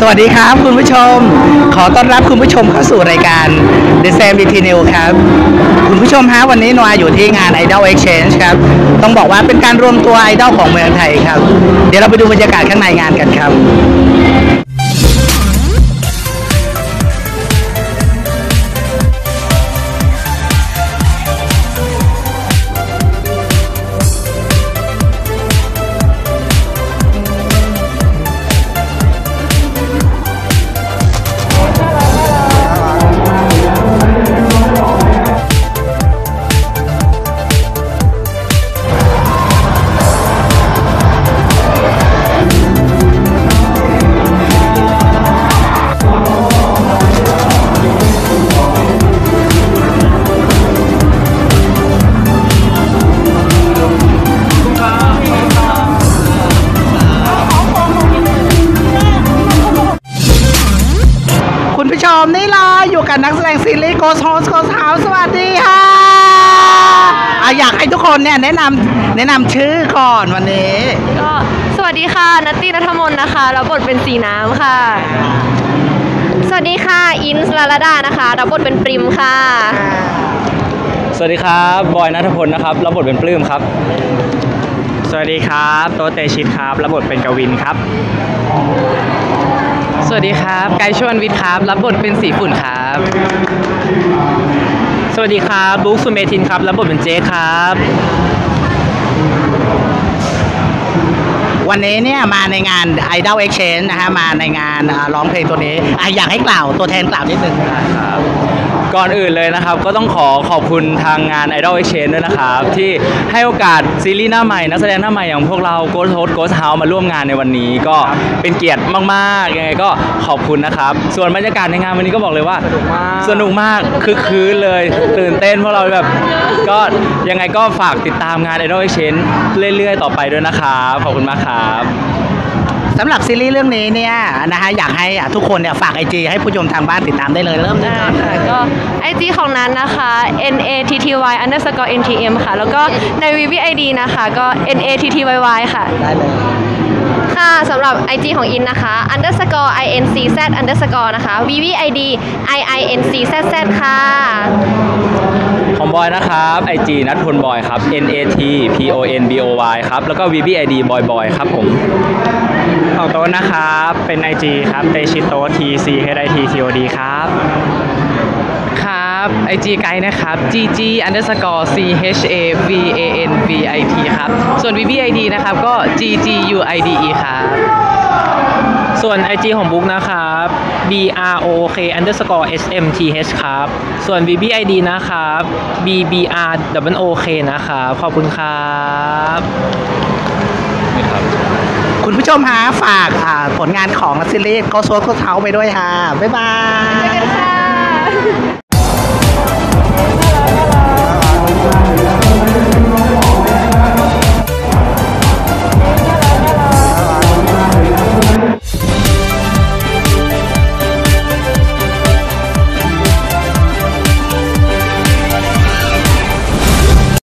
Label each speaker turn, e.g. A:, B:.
A: สวัสดีครับคุณผู้ชมขอต้อนรับคุณผู้ชมเข้าสู่รายการ The Sam Detail ครับคุณผู้ชมฮะวันนี้นวาอยู่ที่งาน Idol Exchange ครับต้องบอกว่าเป็นการรวมตัวไอดอลของเมืองไทยครับเดี๋ยวเราไปดูบรรยากาศข้างในงานกันครับคุณผู้ชมนี่เราอยู่กับนักแสดงซีรีส์ Ghost Host Ghost House สวัสดีค่ะอยากให้ทุกคนเนี่ยแนะนำชื่อก่อนวันนี้
B: ก็สวัสดีค่ะนัตตี้ณัฐมนต์นะคะรับบทเป็นสีน้ำค่ะสวัสดีค่ะอินส์ลาลาดานะคะรับบทเป็นปริมค่ะ
C: สวัสดีครับบอยณัฐพลนะครับรับบทเป็นปลื้มครับ
D: สวัสดีครับโตเตชิตครับรับบทเป็นกวินครับ
E: สวัสดีครับไกชวนวิทย์ครับรับบทเป็นสีฝุ่นครับ
D: สวัสดีครับบุ๊กสุเมทินครับรับบทเป็นเจครับ
A: วันนี้เนี่ยมาในงาน Idol Exchange นะฮะมาในงานร้องเพลงตัวนี้อยากให้กล่าวตัวแทนกล่าวนิดนึง
C: ครับก่อนอื่นเลยนะครับก็ต้องขอบคุณทางงาน Idol Exchange ด้วยนะครับที่ให้โอกาสซีรีส์หน้าใหม่นักแสดงหน้าใหม่อย่างพวกเรา Ghost Host Ghost House มาร่วมงานในวันนี้ก็เป็นเกียรติมากๆยังไงก็ขอบคุณนะครับส่วนบรรยากาศในงานวันนี้ก็บอกเลยว่าสนุกมากคึกคืนเลยตื่นเต้นพวกเราแบบก็ยังไงก็ฝากติดตามงาน Idol Exchange เรื่อยๆต่อไปด้วยนะครับขอบคุณมากครับ
A: สำหรับซีรีส์เรื่องนี้เนี่ยนะฮะอยากให้ทุกคนเนี่ยฝาก IG ให้ผู้ชมทางบ้านติดตามได้เลยเริ่มได้
B: ค่ะก็ IG ของนั้นนะคะ NATTY_NTM ค่ะแล้วก็ใน VVID นะคะก็ NATTYY ค่ะ
A: ได้เลย
B: ค่ะสำหรับ IG ของอินนะคะ _INCZ_ นะคะ VVID IINCZZ ค่ะ
C: ของบอยนะครับ IG นัทพลบอยครับ NATPONBOY ครับแล้วก็ VBID บอยครับผม
D: ของโต๊ะนะครับเป็น IG ครับเตชิโต TCHITTOD ครับ
E: ครับ IG ไกด์นะครับ GG_CHAVANVIT ครับส่วน VVID นะครับก็ GGUIDE ครับ
D: ส่วน IG ของบุ๊กนะครับ BROK_SMTH ครับส่วน VBID นะครับ BBROK นะครับขอบคุณครับ
A: คุณผู้ชมฮะฝากผลงานของซีรีส์ Ghost Host Ghost House ไปด้วยค่ะบ๊ายบาย